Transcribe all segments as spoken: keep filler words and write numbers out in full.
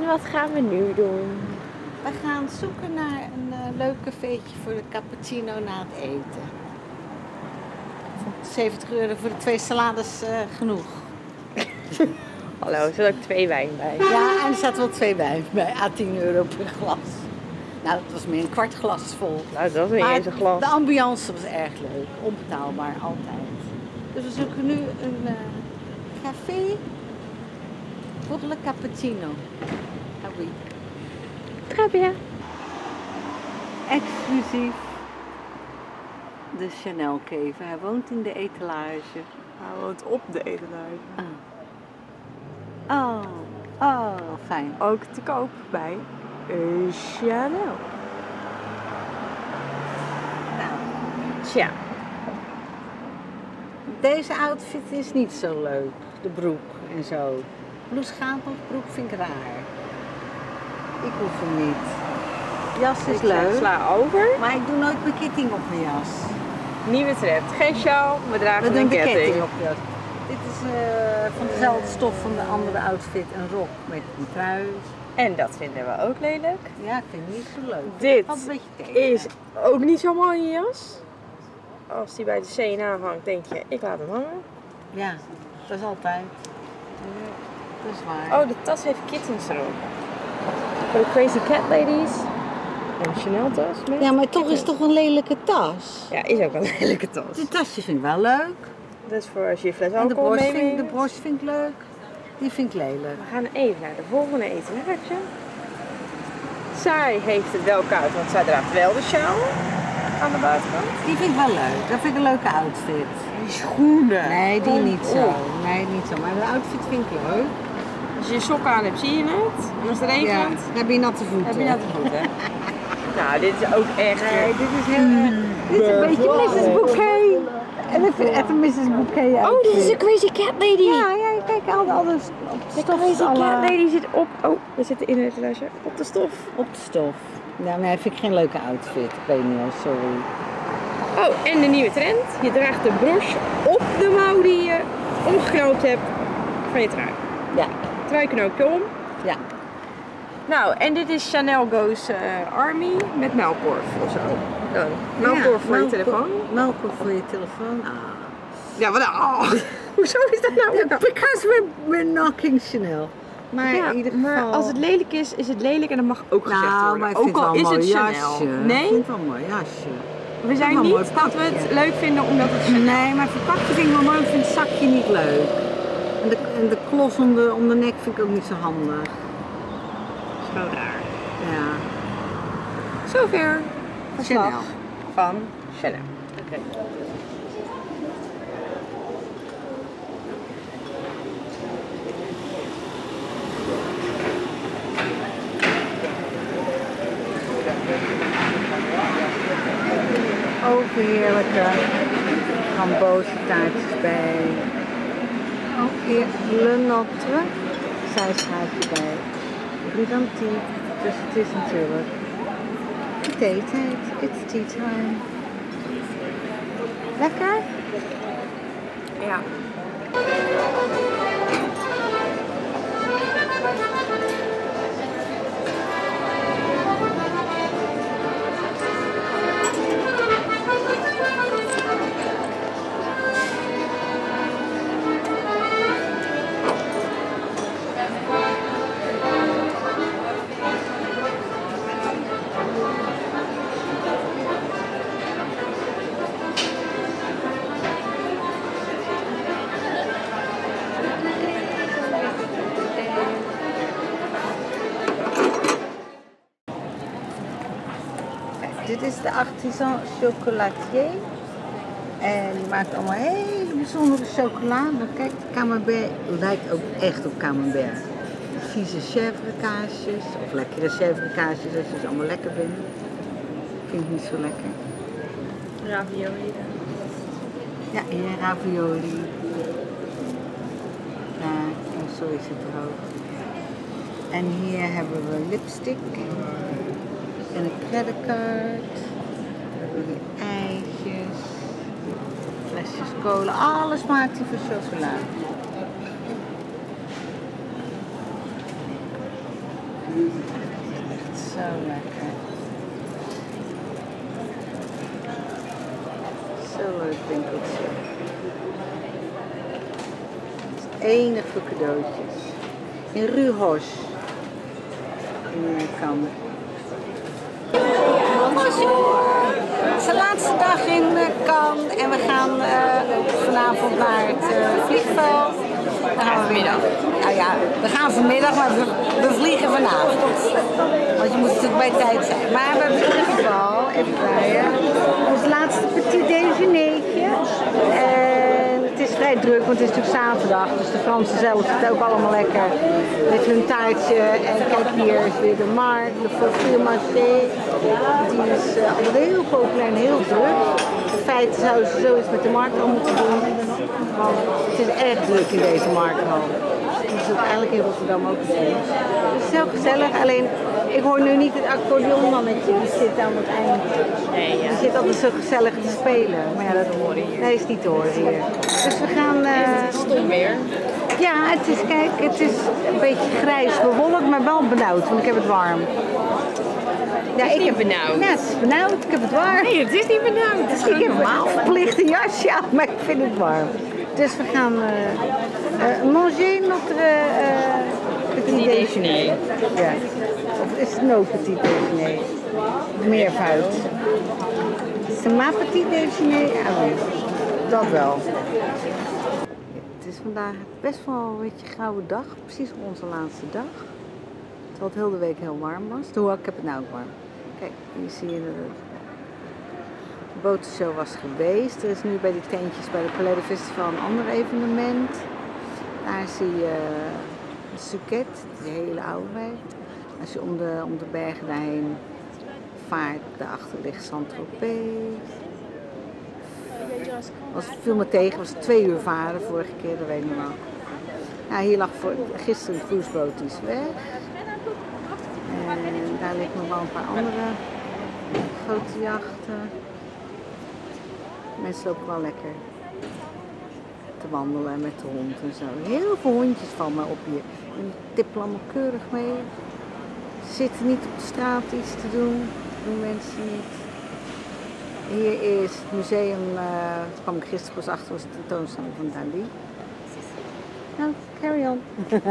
wat gaan we nu doen? We gaan zoeken naar een uh, leuk cafeetje voor de cappuccino na het eten. zeventig euro voor de twee salades uh, genoeg. Hallo, er zit ook twee wijn bij. Ja, en er zaten wel twee wijn bij. À tien euro per glas. Nou, dat was meer een kwart glas vol. Nou, dat was niet eens een glas. De ambiance was erg leuk. Onbetaalbaar, altijd. Dus we zoeken nu een uh, café voor de cappuccino. Ah oui. Très bien. Exclusief de Chanel kever. Hij woont in de etalage. Hij woont op de etalage. Oh. Oh, oh, fijn. Ook te koop bij Chanel. Nou, tja. Deze outfit is niet zo leuk. De broek en zo. Blouse gaandelig broek vind ik raar. Ik hoef hem niet. Jas is ik leuk. Sla over. Maar ik doe nooit mijn ketting op mijn jas. Nieuwe trend. Geen sjaal, we dragen we een doen de ketting. ketting op de jas. Dit is uh, van dezelfde stof van de andere outfit. Een rok met een trui. En dat vinden we ook lelijk. Ja, ik vind het niet zo leuk. Dit een beetje tegen. is ook niet zo mooi in je jas. Als die bij de C N A hangt, denk je, ik laat hem hangen. Ja, dat is altijd. Ja, dat is waar. Oh, de tas heeft kittens erop. Voor de Crazy Cat Ladies. Een Chanel tas met Ja, maar toch kittens. is het toch een lelijke tas. Ja, is ook een lelijke tas. Dit tasje vind ik wel leuk. Dat is voor als je je fles En de alcohol borst, vind, meeneemt. de borst vind ik leuk. Die vind ik lelijk. We gaan even naar de volgende etalage. Zij heeft het wel koud, want zij draagt wel de sjaal aan de buitenkant. Die vind ik wel leuk. Dat vind ik een leuke outfit. Die schoenen. Nee, die Kom niet zo. op. Nee, niet zo. Maar de outfit vind ik leuk. Als je je sokken aan hebt, zie je het. En als het regent, Ja, dan heb je natte voeten. heb je natte voeten. Nou, dit is ook echt... Nee, dit is heel... Mm. Dit is een beetje missus Bouquet. En ik vind echt een missus Bouquet outfit. Oh, dit is een Crazy Cat Lady. Ja, ja, kijk, al de, al de De stof. Crazy alle... Cat Lady zit op... Oh, we zitten in de etalage. Op de stof. Op de stof. Nou, nee, vind ik geen leuke outfit. Ik weet niet hoor, sorry. Oh, en de nieuwe trend. Je draagt de broche op de mouw die je omgeknoopt hebt van je trui. Ja. Truiknoopje om. Ja. Nou, en dit is Chanel Goes uh, Army met melkkorf of zo. Dan. Melkkorf Ja, voor je melkkorf- telefoon. Melkkorf voor je telefoon. Ah. Ja, wat oh. Hoezo is dat nou? Yeah, because we're, we're knocking Chanel. Maar Ja, in ieder maar geval... als het lelijk is, is het lelijk en dat mag ook gezegd Nou, worden. maar ik Ook vind het al wel is een het mooi Chanel. jasje. Ik Nee, vind het wel een mooi jasje. we zijn wel een mooi niet dat we het pakje. leuk vinden omdat het Chanel. Nee, maar verpakje vind ik wel mooi, ik vind het zakje niet leuk. En de, en de klos om de, om de nek vind ik ook niet zo handig. Zo daar. Ja. Zover. Verslag Chanel. van Chanel. Oké. Ook heerlijke frambozen taartjes bij. Ook hier Le Notre. Zij schrijft erbij. Brillantiek. Dus het is natuurlijk theetijd. It's tea time. Lekker? Ja. Dit is de artisan chocolatier. En die maakt allemaal hele bijzondere chocola. Maar kijk, de camembert lijkt ook echt op camembert. Vieze chèvre kaasjes, of lekkere chèvre kaasjes als je ze allemaal lekker vindt. Vind ik niet zo lekker. Ravioli. Ja, hier ravioli. Ja, oh, sorry, zit er ook. En hier hebben we lipstick. En een creditcard. We hebben hier eitjes. Flesjes cola. Alles maakt hij voor chocola. Echt zo lekker. Zo leuk winkeltje. Het is enig voor cadeautjes. In Rue Hoche. In Cannes. Bonjour! Het is de laatste dag in Cannes en we gaan uh, vanavond naar het uh, vliegveld. Dan gaan we vanmiddag. Nou ja, we gaan vanmiddag, maar we, we vliegen vanavond. Want je moet natuurlijk bij tijd zijn. Maar we hebben in ieder geval, even kijken, ons laatste petit déjeunertje. En het is vrij druk, want het is natuurlijk zaterdag. Dus de Fransen zelf zitten ook allemaal lekker met hun taartje. En kijk, hier is weer de markt, de Faubourg Marché. Die is uh, allemaal heel populair en heel druk. In feite zouden ze zoiets met de markt al moeten doen. Want het is erg druk in deze markthal. Dat is het eigenlijk in Rotterdam ook zo. Dus het is heel gezellig, alleen ik hoor nu niet het accordeonmannetje, die zit aan het eind. Nee, ja. Die zit altijd zo gezellig te spelen. Maar ja, dat horen hier. Nee, is niet te horen hier. Dus we gaan... Uh... Stom weer. Ja, het is, kijk, het is een beetje grijs bewolkt, maar wel benauwd, want ik heb het warm. Ja, het is ik niet heb benauwd. Ja, het is benauwd, ik heb het warm. Nee, het is niet benauwd. Het is Ik heb normaal. een verplicht een jasje aan, maar ik vind het warm. Dus we gaan uh, uh, manger notre uh, petit déjeuner. Ja. Of is het no petit déjeuner? Meervoud. C'est ma petit déjeuner? Ah, oui. Dat wel. Het is vandaag best wel een beetje een gouden dag. Precies onze laatste dag. Terwijl het heel de week heel warm was. Hoewel, ik heb het nou ook warm. Kijk, hier zie je de botenshow was geweest. Er is nu bij die tentjes bij de Palais de Festival een ander evenement. Daar zie je de Suquet, die hele oude wijk. Als je om de, om de bergen daarheen vaart, daarachter ligt Saint-Tropez. Was viel me tegen, was twee uur varen vorige keer, dat weet ik nog wel. Ja, hier lag voor, gisteren de cruiseboot, die is weg. En daar liggen nog wel een paar andere grote jachten. Mensen lopen wel lekker te wandelen met de hond en zo. Heel veel hondjes vallen me op hier. En die tippen allemaal keurig mee. Ze zitten niet op de straat iets te doen. Dat doen mensen niet. Hier is het museum, uh, daar kwam ik gisteren pas achter, was de tentoonstelling van Dali. Nou, carry on.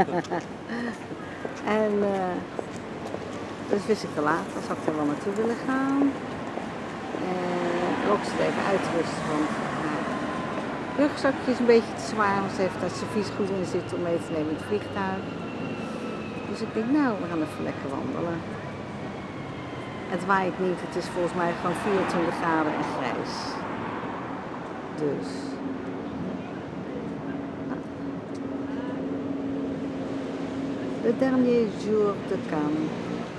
En uh, dus wist ik te laat, dan zou ik er wel naartoe willen gaan. En ook zit even uitrusten, want uh, het rugzakje is een beetje te zwaar, want ze heeft daar servies goed in zitten om mee te nemen in het vliegtuig. Dus ik denk, nou, we gaan even lekker wandelen. Het waait niet, het is volgens mij gewoon vierentwintig graden en grijs. Dus. Nou. Le dernier jour de Cannes.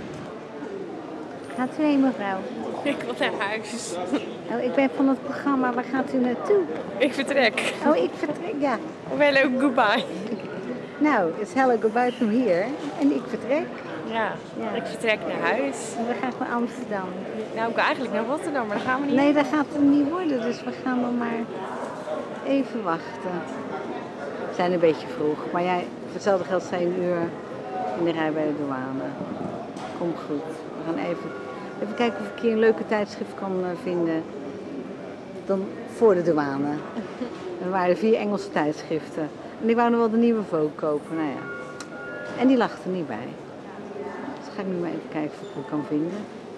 Gaat u heen, mevrouw? Ik wil naar huis. Oh, ik ben van het programma, waar gaat u naartoe? Ik vertrek. Oh, ik vertrek, ja. Hello, goodbye. Nou, it's hello goodbye from here. En ik vertrek. Ja, Ja. ik vertrek naar huis. En we gaan naar Amsterdam. Nou, ik wil eigenlijk naar Rotterdam, maar dat gaan we niet. Nee, dat gaat het niet worden, dus we gaan dan maar even wachten. We zijn een beetje vroeg, maar jij, voor hetzelfde geld sta je een uur in de rij bij de douane. Komt goed. We gaan even, even kijken of ik hier een leuke tijdschrift kan vinden dan voor de douane. Er waren vier Engelse tijdschriften. En ik wou nog wel de nieuwe Vogue kopen, nou ja. En die lag er niet bij. Dus ga ik nu maar even kijken of ik het kan vinden.